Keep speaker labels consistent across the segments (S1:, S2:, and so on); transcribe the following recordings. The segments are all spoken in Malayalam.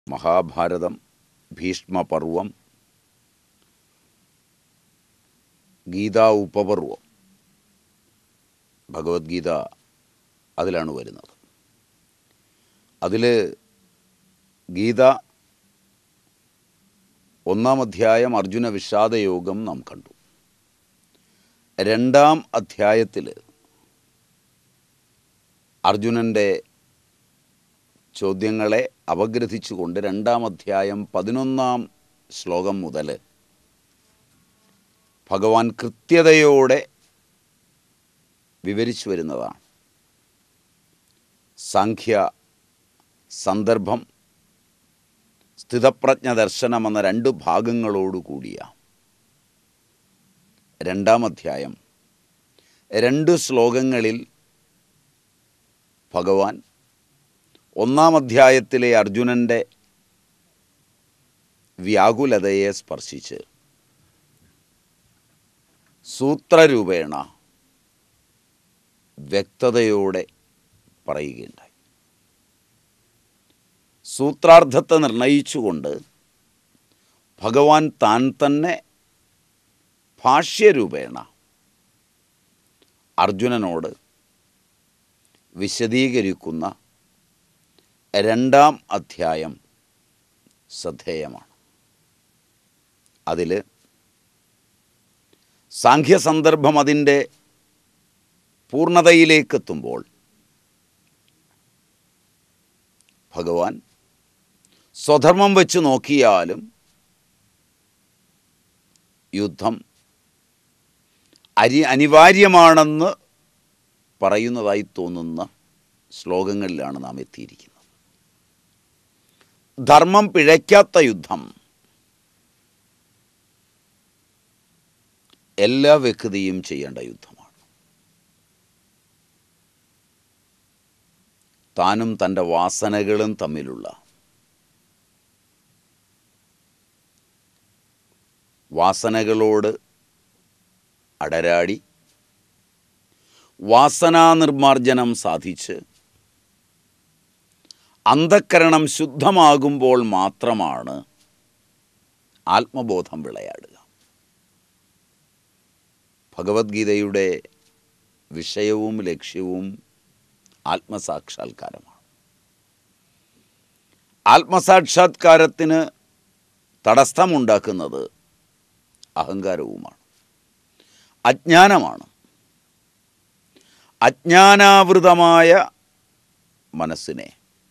S1: മഹാഭാരതം, ഭീഷ്മപർവം, ഗീതാ ഉപപർവം, ഭഗവത്ഗീത അതിലാണ് വരുന്നത്. അതിൽ ഗീത 1-ാം അധ്യായം അർജുന വിഷാദയോഗം നാം കണ്ടു. 2-ാം അധ്യായത്തിൽ അർജുനൻ്റെ ചോദ്യങ്ങളെ അപഗ്രഥിച്ചുകൊണ്ട് 2-ാം അധ്യായം 11-ാം ശ്ലോകം മുതൽ ഭഗവാൻ കൃത്യതയോടെ വിവരിച്ചു വരുന്നതാണ്. സാഖ്യ സന്ദർഭം, സ്ഥിതപ്രജ്ഞ ദർശനം എന്ന 2 ഭാഗങ്ങളോടുകൂടിയ 2-ാം അധ്യായം 2 ശ്ലോകങ്ങളിൽ ഭഗവാൻ 1-ാം അധ്യായത്തിലെ അർജുനൻ്റെ വ്യാകുലതയെ സ്പർശിച്ച് സൂത്രരൂപേണ വ്യക്തതയോടെ പറയുകയുണ്ടായി. സൂത്രാർത്ഥത്തെ നിർണയിച്ചുകൊണ്ട് ഭഗവാൻ താൻ തന്നെ ഭാഷ്യരൂപേണ അർജുനനോട് വിശദീകരിക്കുന്ന 2-ാം അധ്യായം ശ്രദ്ധേയമാണ്. അതിൽ സാഖ്യസന്ദർഭം അതിൻ്റെ പൂർണ്ണതയിലേക്കെത്തുമ്പോൾ ഭഗവാൻ സ്വധർമ്മം വെച്ച് നോക്കിയാലും യുദ്ധം അനിവാര്യമാണെന്ന് പറയുന്നതായി തോന്നുന്ന ശ്ലോകങ്ങളിലാണ് നാം എത്തിയിരിക്കുന്നത്. ധർമ്മം പിഴയ്ക്കാത്ത യുദ്ധം എല്ലാ വ്യക്തിയും ചെയ്യേണ്ട യുദ്ധമാണ്. താനും തൻ്റെ വാസനകളും തമ്മിലുള്ള വാസനകളോട് അടരാടി വാസനാനിർമാർജനം സാധിച്ച് അന്ധഃകരണം ശുദ്ധമാകുമ്പോൾ മാത്രമാണ് ആത്മബോധം വിളയാടുക. ഭഗവത്ഗീതയുടെ വിഷയവും ലക്ഷ്യവും ആത്മസാക്ഷാത്കാരമാണ്. ആത്മസാക്ഷാത്കാരത്തിന് തടസ്സമുണ്ടാക്കുന്നത് അഹങ്കാരവുമാണ്, അജ്ഞാനമാണ്. അജ്ഞാനാവൃതമായ മനസ്സിനെ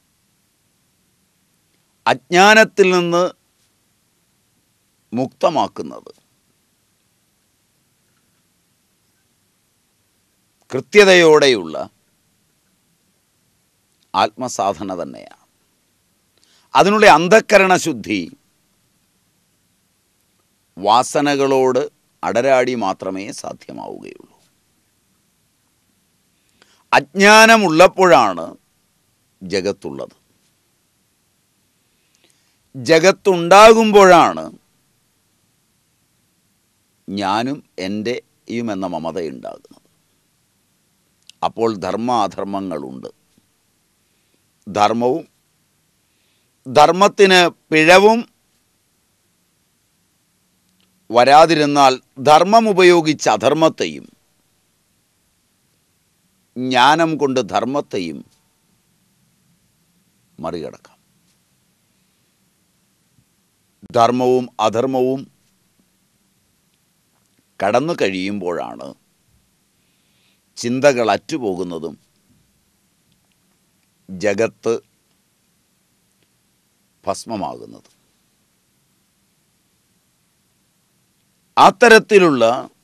S1: അജ്ഞാനത്തിൽ നിന്ന് മുക്തമാക്കുന്നത് കൃത്യതയോടെയുള്ള ആത്മസാധന തന്നെയാണ്. അതിനുള്ള അന്ധഃകരണശുദ്ധി വാസനകളോട് അടരാടി മാത്രമേ സാധ്യമാവുകയുള്ളൂ. അജ്ഞാനമുള്ളപ്പോഴാണ് ജഗത്തുള്ളത്. ജഗത്തുണ്ടാകുമ്പോഴാണ് ഞാനും എൻ്റെയും എന്ന മമതയുണ്ടാകുന്നത്. അപ്പോൾ ധർമാധർമ്മങ്ങളുണ്ട്. ധർമ്മവും ധർമ്മത്തിന് പിഴവും വരാതിരുന്നാൽ ധർമ്മം ഉപയോഗിച്ച് അധർമ്മത്തെയും ജ്ഞാനം കൊണ്ട് ധർമ്മത്തെയും മറികടക്കാം. ധർമ്മവും അധർമ്മവും കടന്നു കഴിയുമ്പോഴാണ് ചിന്തകൾ അറ്റുപോകുന്നതും ജഗത്ത് ഭസ്മമാകുന്നതും. അത്തരത്തിലുള്ള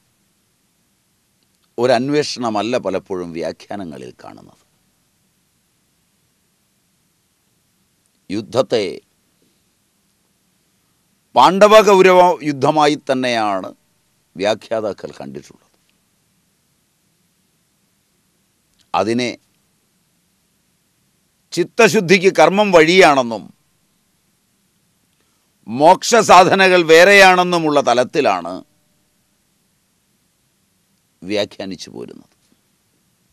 S1: ഒരന്വേഷണമല്ല പലപ്പോഴും വ്യാഖ്യാനങ്ങളിൽ കാണുന്നത്. യുദ്ധത്തെ പാണ്ഡവ കൗരവ യുദ്ധമായി തന്നെയാണ് വ്യാഖ്യാതാക്കൾ കണ്ടിട്ടുള്ളത്. അതിനെ ചിത്തശുദ്ധിക്ക് കർമ്മം വഴിയാണെന്നും മോക്ഷസാധനകൾ വേറെയാണെന്നുമുള്ള തലത്തിലാണ് വ്യാഖ്യാനിച്ചു പോരുന്നത്.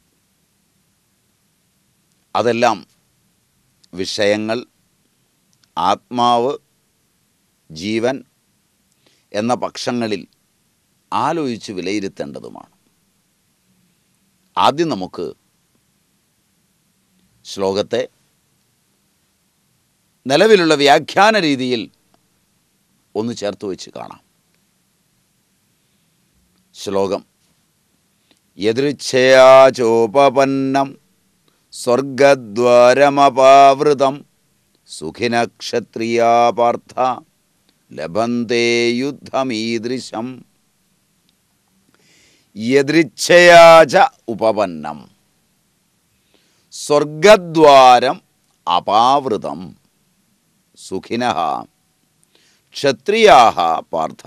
S1: അതെല്ലാം വിഷയങ്ങൾ, ആത്മാവ്, ജീവൻ എന്ന പക്ഷങ്ങളിൽ ആലോചിച്ച് വിലയിരുത്തേണ്ടതുമാണ്. ആദ്യം നമുക്ക് ശ്ലോകത്തെ നിലവിലുള്ള വ്യാഖ്യാന രീതിയിൽ ഒന്ന് ചേർത്ത് വെച്ച് കാണാം. ശ്ലോകം: യദൃച്ഛയാ ചോപപന്നം സ്വർഗദ്വാരമപാവൃതം സുഖിന ക്ഷത്രിയാ പാർത്ഥ ലഭന്തേ യുദ്ധമീദൃശം. യദൃച്ഛയാ ച ഉപപന്നം സ്വർഗദ്വാരം അപാവൃതം സുഖിനഃ ക്ഷത്രിയാഃ പാർത്ഥ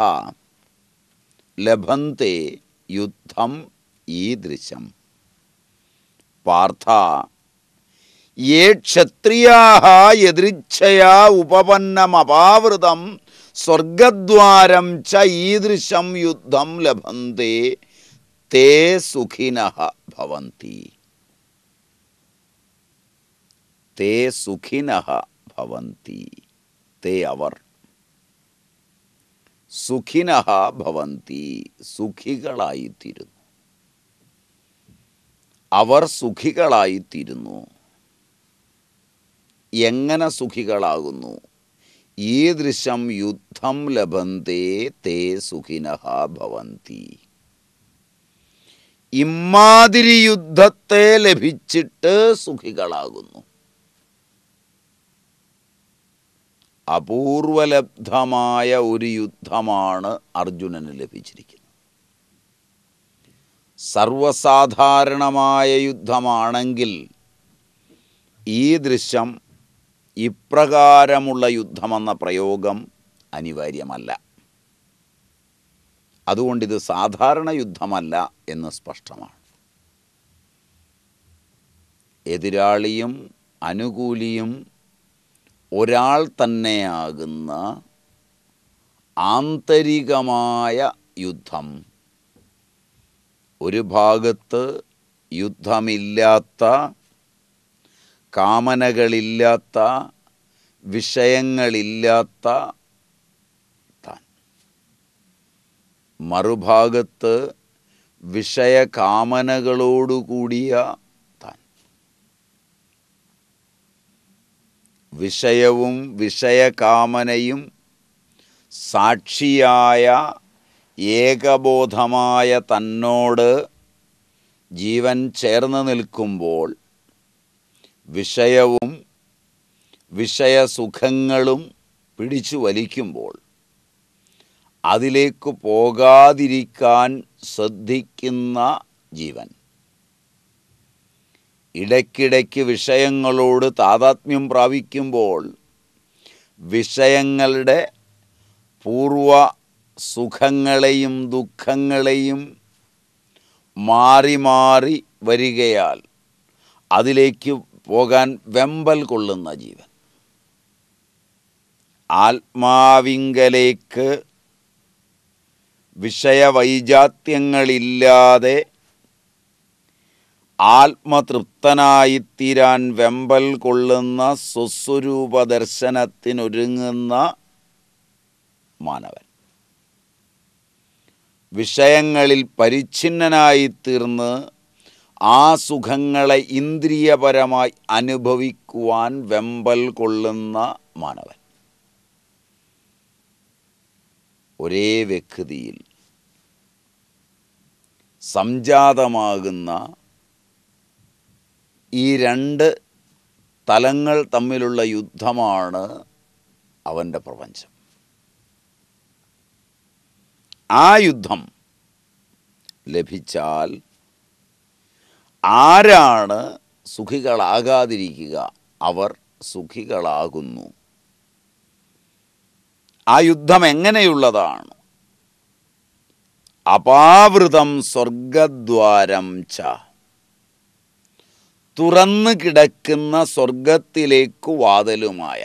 S1: ലഭന്തെ യുദ്ധം ഈദൃശം. പാർത്ഥ യേ ക്ഷത്രിയാഃ യദൃച്ഛയാ ഉപപന്നമപാവൃതം സ്വർഗദ്വാരം ച ഈദൃശം യുദ്ധം ലഭന്തെ തേ സുഖിനഃ ഭവന്തി. തേ സുഖിനഃ ഭവന്തി. തേ അവർ, സുഖിനഃ ഭവന്തി സുഖികളായിത്തീരുന്നു. അവർ സുഖികളായിത്തീരുന്നു. എങ്ങനെ സുഖികളാകുന്നു? ഈദൃശം യുദ്ധം ലഭന്തേ തേ സുഖിനഃ ഭവന്തി. ഇമ്മാതിരി യുദ്ധത്തെ ലഭിച്ചിട്ട് സുഖികളാകുന്നു. അപൂർവലബ്ധമായ ഒരു യുദ്ധമാണ് അർജുനന് ലഭിച്ചിരിക്കുന്നത്. സർവസാധാരണമായ യുദ്ധമാണെങ്കിൽ ഈ ദൃശ്യം ഇപ്രകാരമുള്ള യുദ്ധമെന്ന പ്രയോഗം അനിവാര്യമല്ല. അതുകൊണ്ടിത് സാധാരണ യുദ്ധമല്ല എന്ന് സ്പഷ്ടമാണ്. എതിരാളിയും അനുകൂലിയും ഒരാൾ തന്നെയാകുന്ന ആന്തരികമായ യുദ്ധം, ഒരു ഭാഗത്ത് യുദ്ധമില്ലാത്ത, കാമനകളില്ലാത്ത, വിഷയങ്ങളില്ലാത്ത താൻ, മറുഭാഗത്ത് വിഷയകാമനകളോടുകൂടിയ താൻ. വിഷയവും വിഷയകാമനയും സാക്ഷിയായ ഏകബോധമായ തന്നോട് ജീവൻ ചേർന്ന് നിൽക്കുമ്പോൾ വിഷയവും വിഷയസുഖങ്ങളും പിടിച്ചു വലിക്കുമ്പോൾ അതിലേക്ക് പോകാതിരിക്കാൻ ശ്രദ്ധിക്കുന്ന ജീവൻ ഇടയ്ക്കിടയ്ക്ക് വിഷയങ്ങളോട് താതാത്മ്യം പ്രാപിക്കുമ്പോൾ വിഷയങ്ങളുടെ പൂർവ സുഖങ്ങളെയും ദുഃഖങ്ങളെയും മാറി മാറി വരികയാൽ അതിലേക്ക് പോകാൻ വെമ്പൽ കൊള്ളുന്ന ജീവൻ ആത്മാവിങ്കലേക്ക് വിഷയവൈജാത്യങ്ങളില്ലാതെ ആത്മതൃപ്തനായിത്തീരാൻ വെമ്പൽ കൊള്ളുന്ന സ്വസ്വരൂപ ദർശനത്തിനൊരുങ്ങുന്ന മാനവൻ വിഷയങ്ങളിൽ പരിച്ഛിന്നനായിത്തീർന്ന് ആ സുഖങ്ങളെ ഇന്ദ്രിയപരമായി അനുഭവിക്കുവാൻ വെമ്പൽ കൊള്ളുന്ന മാനവൻ ഒരേ വ്യക്തിയിൽ സംജാതമാകുന്ന ഈ രണ്ട് തലങ്ങൾ തമ്മിലുള്ള യുദ്ധമാണ് അവൻ്റെ പ്രപഞ്ചം. ആ യുദ്ധം ലഭിച്ചാൽ ആരാണ് സുഖികളാകാതിരിക്കുക? അവർ സുഖികളാകുന്നു. ആ യുദ്ധം എങ്ങനെയുള്ളതാണ്? അപാവൃതം സ്വർഗദ്വാരം ച, തുറന്നു കിടക്കുന്ന സ്വർഗത്തിലേക്കു വാതിലുമായ.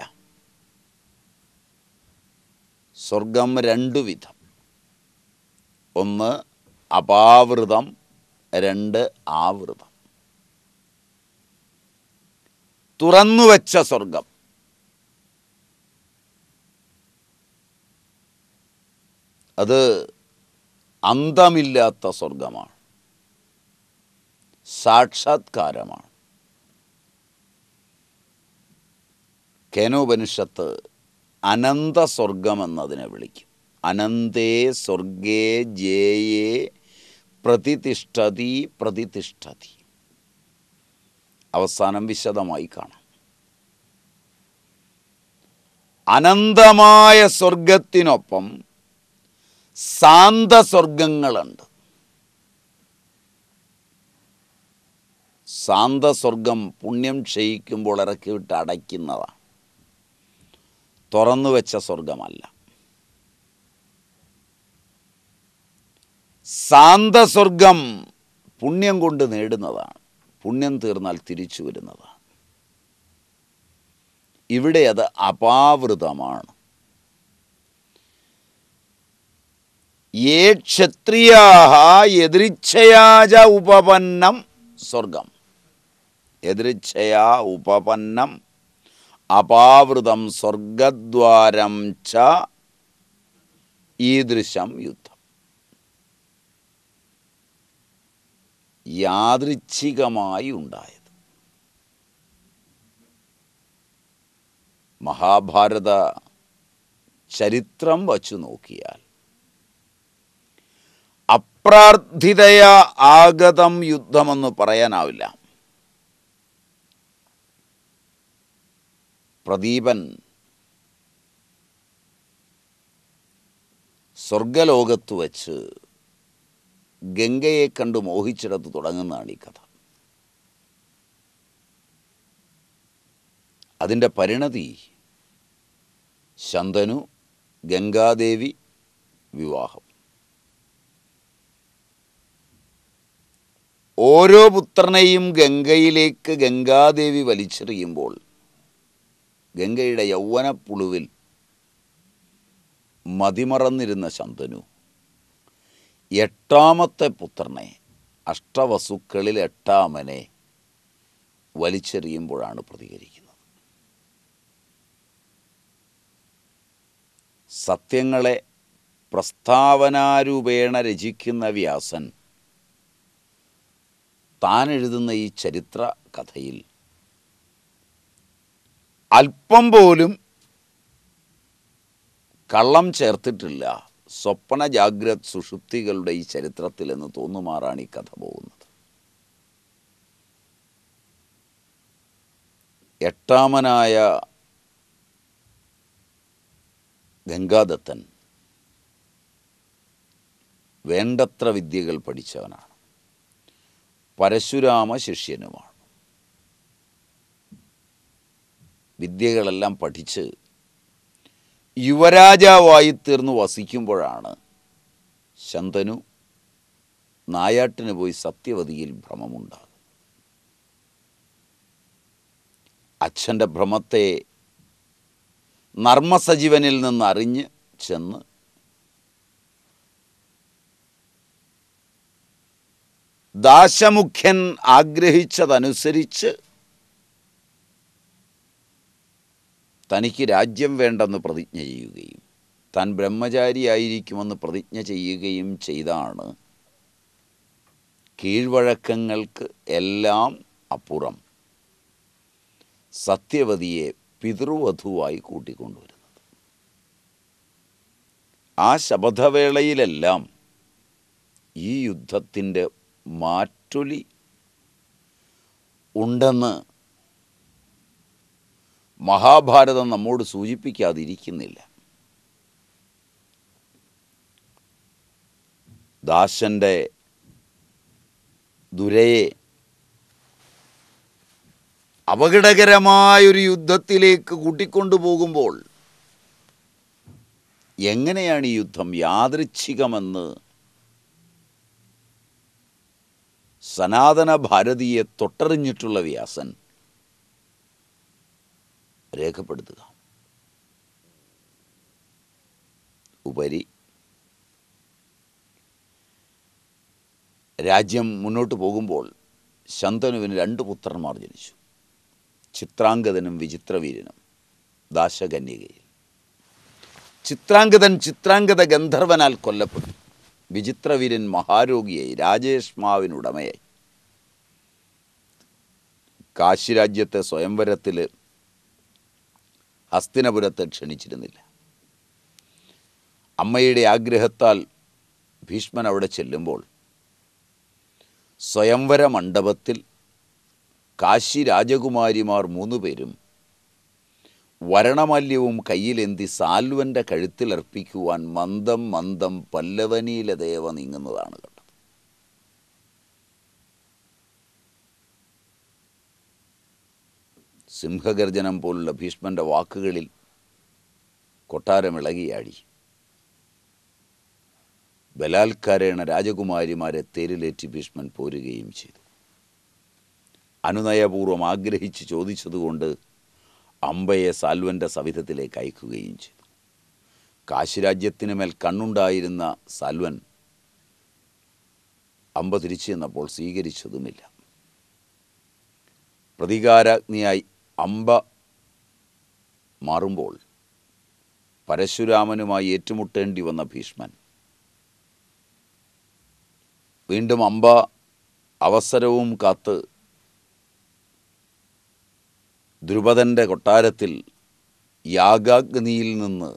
S1: സ്വർഗം രണ്ടു വിധം, ഒന്ന് അപാവൃതം, രണ്ട് ആവൃതം. തുറന്നുവെച്ച സ്വർഗം, അത് അന്തമില്ലാത്ത സ്വർഗമാണ്, സാക്ഷാത്കാരമാണ്. കേനോപനിഷത്ത് അനന്ത സ്വർഗമെന്നതിനെ വിളിക്കും. അനന്തേ സ്വർഗേ ജേയേ പ്രതിഷ്ഠതി പ്രതിഷ്ഠതി. അവസാനം വിശദമായി കാണാം. അനന്തമായ സ്വർഗത്തിനൊപ്പം സാന്തസ്വർഗങ്ങളുണ്ട്. സാന്തസ്വർഗം പുണ്യം ക്ഷയിക്കുമ്പോൾ ഇറക്കിവിട്ട് അടയ്ക്കുന്നതാണ്, തുറന്നു വെച്ച സ്വർഗമല്ല. സാന്തസ്വർഗം പുണ്യം കൊണ്ട് നേടുന്നതാണ്, പുണ്യം തീർന്നാൽ തിരിച്ചു വരുന്നതാണ്. ഇവിടെ അത് അപാവൃതമാണ്. യേ ക്ഷത്രിയാഃ യദൃച്ഛയാച ഉപപന്നം സ്വർഗം. യദൃച്ഛയാ ഉപപന്നം അപാവൃതം സ്വർഗദ്വാരം ച ഈദൃശം യുദ്ധം. യാദൃച്ഛികമായി ഉണ്ടായത്. മഹാഭാരത ചരിത്രം വച്ചു നോക്കിയാൽ അപ്രാർത്ഥിതയ ആഗതം യുദ്ധമെന്ന് പറയാനാവില്ല. പ്രദീപൻ സ്വർഗലോകത്ത് വച്ച് ഗംഗയെ കണ്ട് മോഹിച്ചിടത്ത് തുടങ്ങുന്നതാണ് ഈ കഥ. അതിൻ്റെ പരിണതി ശന്തനു ഗംഗാദേവി വിവാഹം. ഓരോ പുത്രനെയും ഗംഗയിലേക്ക് ഗംഗാദേവി വലിച്ചെറിയുമ്പോൾ ഗംഗയുടെ യൗവനപ്പുളുവിൽ മതിമറന്നിരുന്ന ശന്തനു എട്ടാമത്തെ പുത്രനെ, അഷ്ടവസുക്കളിൽ എട്ടാമനെ വലിച്ചെറിയുമ്പോഴാണ് പ്രതികരിക്കുന്നത്. സത്യങ്ങളെ പ്രസ്താവനാരൂപേണ രചിക്കുന്ന വ്യാസൻ താൻ എഴുതുന്ന ഈ ചരിത്ര കഥയിൽ അല്പം പോലും കള്ളം ചേർത്തിട്ടില്ല. സ്വപ്ന ജാഗ്രത് സുഷുപ്തികളുടെ ഈ ചരിത്രത്തിൽ എന്ന് തോന്നുമാറാണ് ഈ കഥ പോകുന്നത്. എട്ടാമനായ ഗംഗാദത്തൻ വേണ്ടത്ര വിദ്യകൾ പഠിച്ചവനാണ്, പരശുരാമ ശിഷ്യനുമാണ്. വിദ്യകളെല്ലാം പഠിച്ച് യുവരാജാവായി തീർന്നു വസിക്കുമ്പോഴാണ് ശന്തനു നായാട്ടിന് പോയി സത്യവതിയിൽ ഭ്രമമുണ്ടാകും. അച്ഛൻ്റെ ഭ്രമത്തെ നർമ്മസജീവനിൽ നിന്ന് അറിഞ്ഞ് ചെന്ന് ദാശമുഖ്യൻ ആഗ്രഹിച്ചതനുസരിച്ച് തനിക്ക് രാജ്യം വേണ്ടെന്ന് പ്രതിജ്ഞ ചെയ്യുകയും താൻ ബ്രഹ്മചാരിയായിരിക്കുമെന്ന് പ്രതിജ്ഞ ചെയ്യുകയും ചെയ്താണ് കീഴ്വഴക്കങ്ങൾക്ക് എല്ലാം അപ്പുറം സത്യവതിയെ പിതൃവധുവായി കൂട്ടിക്കൊണ്ടുവരുന്നത്. ആ ശപഥവേളയിലെല്ലാം ഈ യുദ്ധത്തിൻ്റെ മാറ്റൊലി ഉണ്ടെന്ന് മഹാഭാരതം നമ്മോട് സൂചിപ്പിക്കാതിരിക്കുന്നില്ല. ദാശൻ്റെ ദുരയെ അപകടകരമായൊരു യുദ്ധത്തിലേക്ക് കൂട്ടിക്കൊണ്ടുപോകുമ്പോൾ എങ്ങനെയാണ് ഈ യുദ്ധം യാദൃച്ഛികമെന്ന് സനാതന ഭാരതീയെ തൊട്ടറിഞ്ഞിട്ടുള്ള വ്യാസൻ രേഖപ്പെടുത്തുക. ഉപരി രാജ്യം മുന്നോട്ട് പോകുമ്പോൾ ശന്തനുവിന് 2 പുത്രന്മാർ ജനിച്ചു, ചിത്രാംഗതനും വിചിത്രവീര്യനും ദാശകന്യകയിൽ. ചിത്രാംഗത ഗന്ധർവനാൽ കൊല്ലപ്പെട്ടു. വിചിത്രവീരൻ മഹാരോഗിയായി, രാജേഷ് മാവിനുടമയായി. കാശിരാജ്യത്തെ സ്വയംവരത്തിൽ ഹസ്തിനപുരത്തെ ക്ഷണിച്ചിരുന്നില്ല. അമ്മയുടെ ആഗ്രഹത്താൽ ഭീഷ്മൻ അവിടെ ചെല്ലുമ്പോൾ സ്വയംവര മണ്ഡപത്തിൽ കാശി രാജകുമാരിമാർ 3 പേരും വരണമാല്യവും കയ്യിലെന്തി സാൽവൻ്റെ കഴുത്തിലർപ്പിക്കുവാൻ മന്ദം മന്ദം പല്ലവനീല ദേവ നീങ്ങുന്നതാണ് കണ്ടത്. സിംഹഗർജനം പോലുള്ള ഭീഷ്മൻ്റെ വാക്കുകളിൽ കൊട്ടാരമിളകിയാടി. ബലാത്കാരേണ രാജകുമാരിമാരെ തേരിലേറ്റി ഭീഷ്മൻ പോരുകയും ചെയ്തു. അനുനയപൂർവ്വം ആഗ്രഹിച്ച് ചോദിച്ചതുകൊണ്ട് അമ്പയെ സാൽവൻ്റെ സവിധത്തിലേക്ക് അയക്കുകയും ചെയ്തു. കാശിരാജ്യത്തിന് മേൽ കണ്ണുണ്ടായിരുന്ന സാൽവൻ അമ്പ തിരിച്ചു ചെന്നപ്പോൾ സ്വീകരിച്ചതുമില്ല. പ്രതികാരാഗ്നിയായി അമ്പ മാറുമ്പോൾ പരശുരാമനുമായി ഏറ്റുമുട്ടേണ്ടി വന്ന ഭീഷ്മൻ വീണ്ടും അമ്പ അവസരവും കാത്ത് ദ്രുപദൻ്റെ കൊട്ടാരത്തിൽ യാഗാഗ്നിയിൽ നിന്ന്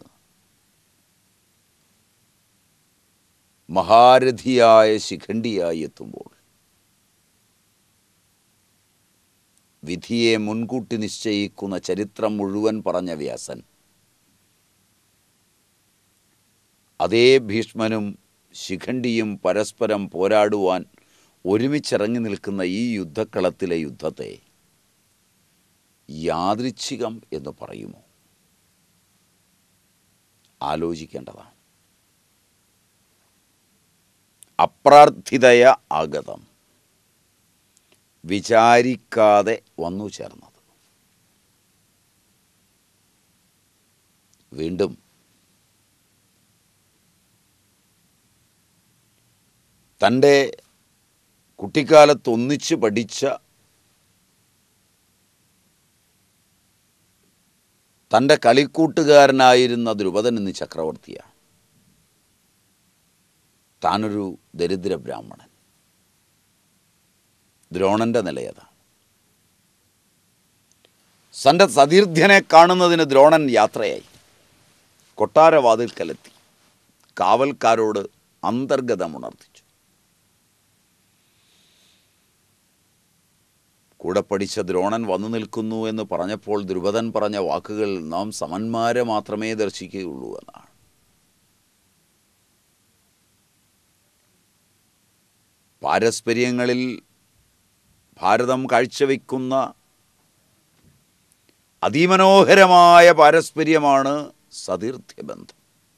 S1: മഹാരഥിയായ ശിഖണ്ഡിയായി എത്തുമ്പോൾ വിധിയെ മുൻകൂട്ടി നിശ്ചയിക്കുന്ന ചരിത്രം മുഴുവൻ പറഞ്ഞ വ്യാസൻ അതേ ഭീഷ്മനും ശിഖണ്ഡിയും പരസ്പരം പോരാടുവാൻ ഒരുമിച്ചിറങ്ങി നിൽക്കുന്ന ഈ യുദ്ധക്കളത്തിലെ യുദ്ധത്തെ യാദൃച്ഛികം എന്ന് പറയുമോ? ആലോചിക്കേണ്ടതാണ്. അപ്രാർത്ഥിതയ ആഗതം, വിചാരിക്കാതെ വന്നു ചേർന്നത്. വീണ്ടും തൻ്റെ കുട്ടിക്കാലത്ത് ഒന്നിച്ച് പഠിച്ച തൻ്റെ കളിക്കൂട്ടുകാരനായിരുന്ന ദ്രുപദൻ ഇന്ന് ചക്രവർത്തിയാണ്. താനൊരു ദരിദ്ര ബ്രാഹ്മണൻ. ദ്രോണൻ്റെ നിലയതാണ്. തൻ്റെ സതീർത്ഥ്യനെ കാണുന്നതിന് ദ്രോണൻ യാത്രയായി. കൊട്ടാരവാതിൽക്കലെത്തി. കാവൽക്കാരോട് അന്തർഗതമുണർത്തിച്ചു. കൂടെ പഠിച്ച ദ്രോണൻ വന്നു നിൽക്കുന്നു എന്ന് പറഞ്ഞപ്പോൾ ദ്രുപദൻ പറഞ്ഞ വാക്കുകൾ നാം സമന്മാരെ മാത്രമേ ദർശിക്കുകയുള്ളൂ എന്നാണ്. പാരസ്പര്യങ്ങളിൽ ഭാരതം കാഴ്ചവെക്കുന്ന അതിമനോഹരമായ പാരസ്പര്യമാണ് സതീർത്ഥ്യബന്ധം.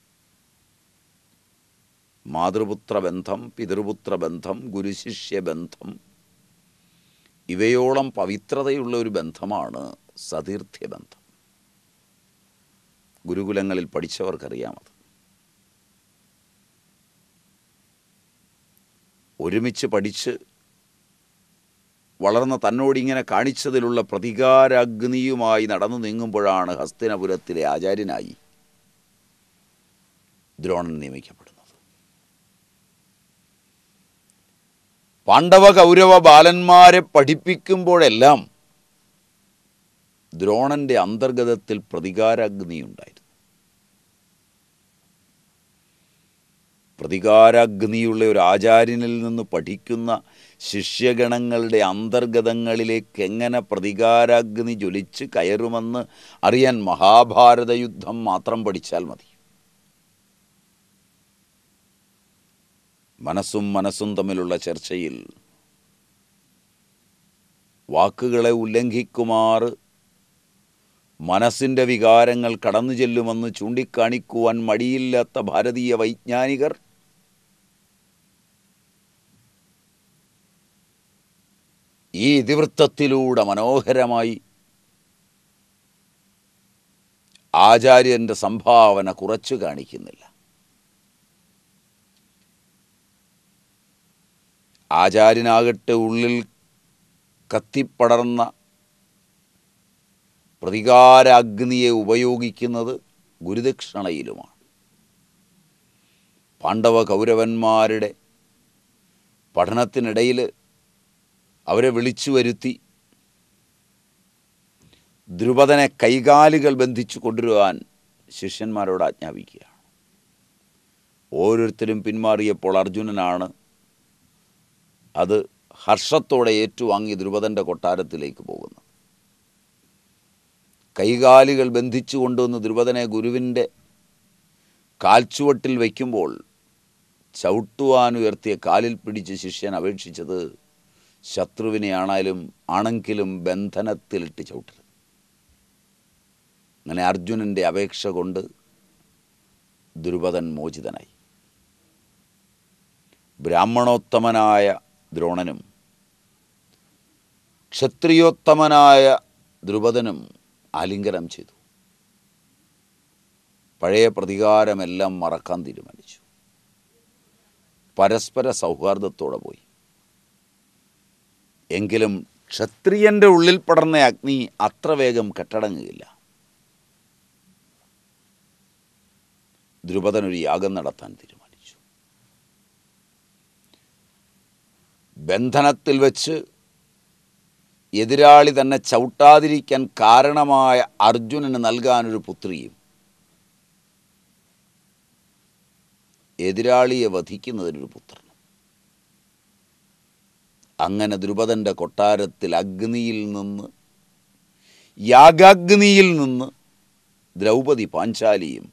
S1: മാതൃപുത്രബന്ധം, പിതൃപുത്രബന്ധം, ഗുരുശിഷ്യബന്ധം, ഇവയോളം പവിത്രതയുള്ള ഒരു ബന്ധമാണ് സതീർത്ഥ്യബന്ധം. ഗുരുകുലങ്ങളിൽ പഠിച്ചവർക്കറിയാമത്. ഒരുമിച്ച് പഠിച്ച് വളർന്ന തന്നോടിങ്ങനെ കാണിച്ചതിലുള്ള പ്രതികാരാഗ്നിയുമായി നടന്നു നീങ്ങുമ്പോഴാണ് ഹസ്തിനപുരത്തിലെ ആചാര്യനായി ദ്രോണൻ നിയമിക്കപ്പെടുന്നത്. പാണ്ഡവ കൗരവ ബാലന്മാരെ പഠിപ്പിക്കുമ്പോഴെല്ലാം ദ്രോണൻ്റെ അന്തർഗതത്തിൽ പ്രതികാരാഗ്നിയുണ്ടായിരുന്നു. പ്രതികാരാഗ്നിയുള്ള ഒരു ആചാര്യനിൽ നിന്ന് പഠിക്കുന്ന ശിഷ്യഗണങ്ങളുടെ അന്തർഗതങ്ങളിലേക്ക് എങ്ങനെ പ്രതികാരാഗ്നി ജ്വലിച്ച് കയറുമെന്ന് അറിയാൻ മഹാഭാരത യുദ്ധം മാത്രം പഠിച്ചാൽ മതി. മനസ്സും തമ്മിലുള്ള ചർച്ചയിൽ വാക്കുകളെ ഉല്ലംഘിക്കുമാർ മനസ്സിൻ്റെ വികാരങ്ങൾ കടന്നു ചെല്ലുമെന്ന് ചൂണ്ടിക്കാണിക്കുവാൻ മടിയില്ലാത്ത ഭാരതീയ വൈജ്ഞാനികർ ഈ ഇതിവൃത്തത്തിലൂടെ മനോഹരമായി ആചാര്യൻ്റെ സംഭാവന കുറച്ചു കാണിക്കുന്നില്ല. ആചാര്യനാകട്ടെ ഉള്ളിൽ കത്തിപ്പടർന്ന പ്രതികാരാഗ്നിയെ ഉപയോഗിക്കുന്നത് ഗുരുദക്ഷിണയിലുമാണ്. പാണ്ഡവ കൗരവന്മാരുടെ പഠനത്തിനിടയിൽ അവരെ വിളിച്ചു വരുത്തി ദ്രുപദനെ കൈകാലുകൾ ബന്ധിച്ചു കൊണ്ടുവരുവാൻ ശിഷ്യന്മാരോട് ആജ്ഞാപിക്കുകയാണ്. ഓരോരുത്തരും പിന്മാറിയപ്പോൾ അർജുനനാണ് അത് ഹർഷത്തോടെ ഏറ്റുവാങ്ങി ദ്രുപദൻ്റെ കൊട്ടാരത്തിലേക്ക് പോകുന്നത്. കൈകാലുകൾ ബന്ധിച്ചു കൊണ്ടുവന്ന് ദ്രുപദനെ ഗുരുവിൻ്റെ കാൽച്ചുവട്ടിൽ വയ്ക്കുമ്പോൾ ചവിട്ടുവാനുയർത്തിയ കാലിൽ പിടിച്ച് ശിഷ്യൻ അപേക്ഷിച്ചത് ആണെങ്കിലും ബന്ധനത്തിലിട്ട് ചവിട്ടരുത്. അങ്ങനെ അർജുനൻ്റെ അപേക്ഷ കൊണ്ട് ദ്രുപദൻ മോചിതനായി. ബ്രാഹ്മണോത്തമനായ ദ്രോണനും ക്ഷത്രിയോത്തമനായ ദ്രുപദനും ആലിംഗനം ചെയ്തു. പഴയ പ്രതികാരമെല്ലാം മറക്കാൻ തീരുമാനിച്ചു. പരസ്പര സൗഹാർദ്ദത്തോടെ പോയി. എങ്കിലും ക്ഷത്രിയൻ്റെ ഉള്ളിൽ പടർന്ന അഗ്നി അത്ര വേഗം കെട്ടടങ്ങുകയില്ല. ദ്രുപദനൊരു യാഗം നടത്താൻ തീരുമാനിച്ചു. ബന്ധനത്തിൽ വെച്ച് എതിരാളി തന്നെ ചവിട്ടാതിരിക്കാൻ കാരണമായ അർജുനന് നൽകാനൊരു പുത്രിയും എതിരാളിയെ വധിക്കുന്നതിനൊരു പുത്രനും. അങ്ങനെ ദ്രുപദൻ്റെ കൊട്ടാരത്തിൽ യാഗാഗ്നിയിൽ നിന്ന് ദ്രൗപദി പാഞ്ചാലിയും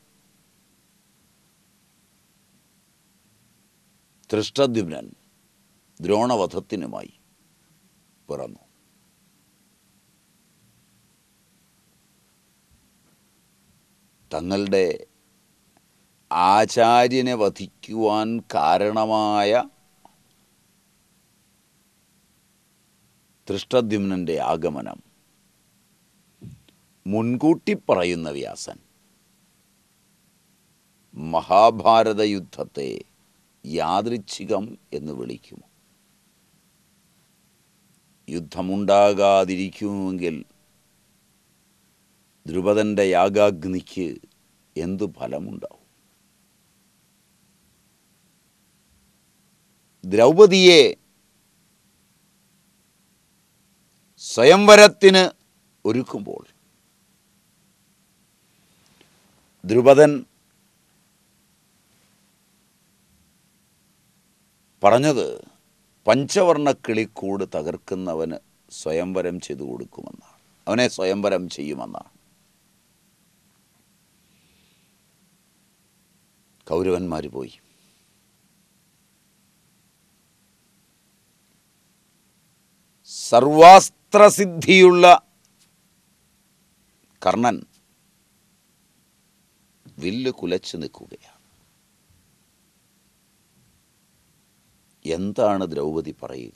S1: ധൃഷ്ടദ്യുമ്നൻ ദ്രോണവധത്തിനുമായി പിറന്നു. തങ്ങളുടെ ആചാര്യനെ വധിക്കുവാൻ കാരണമായ ധൃഷ്ടദ്യുമ്നൻ്റെ ആഗമനം മുൻകൂട്ടി പറയുന്ന വ്യാസൻ മഹാഭാരത യുദ്ധത്തെ യാദൃച്ഛികം എന്ന് വിളിക്കുമോ? യുദ്ധമുണ്ടാകാതിരിക്കുമെങ്കിൽ ദ്രുപദൻ്റെ യാഗാഗ്നിക്ക് എന്തു ഫലമുണ്ടാവും? ദ്രൗപദിയെ സ്വയംവരത്തിന് ഒരുക്കുമ്പോൾ ദ്രുപദൻ പറഞ്ഞത് പഞ്ചവർണ്ണ കിളിക്കൂട് തകർക്കുന്നവന് സ്വയംവരം ചെയ്തു കൊടുക്കുമെന്നാണ്. അവനെ സ്വയംവരം ചെയ്യുമെന്നാണ്. കൗരവന്മാർ പോയി. സർവാസ്ത്രസിദ്ധിയുള്ള കർണൻ വില്ല് കുലച്ചു നിൽക്കുകയാണ്. എന്താണ് ദ്രൗപദി പറയുക?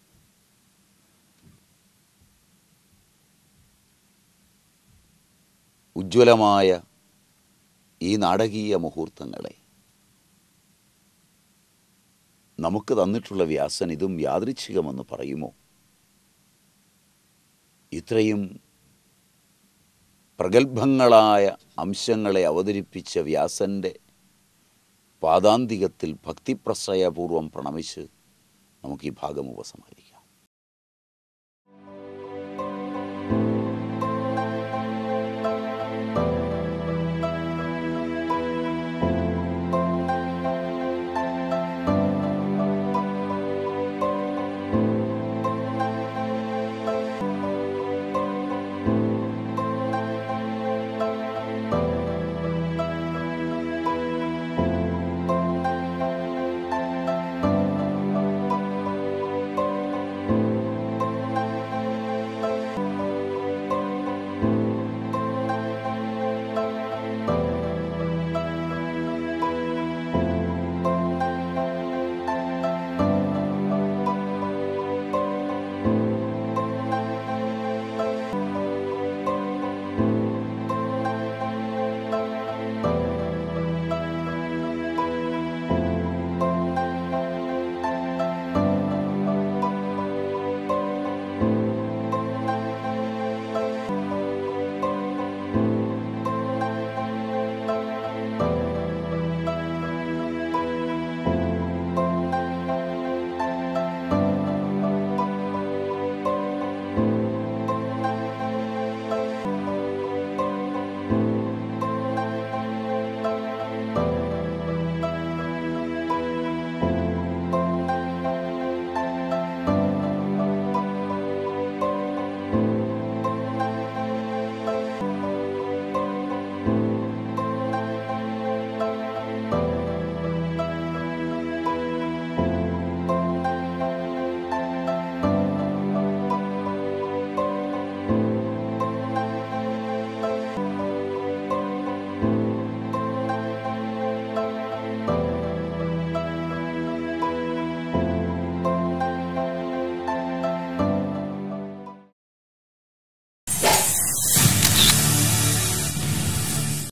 S1: ഉജ്ജ്വലമായ ഈ നാടകീയ മുഹൂർത്തങ്ങളെ നമുക്ക് തന്നിട്ടുള്ള വ്യാസൻ ഇതും യാദൃച്ഛികമെന്ന് പറയുമോ? ഇത്രയും പ്രഗത്ഭങ്ങളായ അംശങ്ങളെ അവതരിപ്പിച്ച വ്യാസൻ്റെ പാദാന്തികത്തിൽ ഭക്തിപ്രശ്രയപൂർവം പ്രണമിച്ച് നമുക്ക് ഈ ഭാഗം ഉപസംഹരിക്കാം.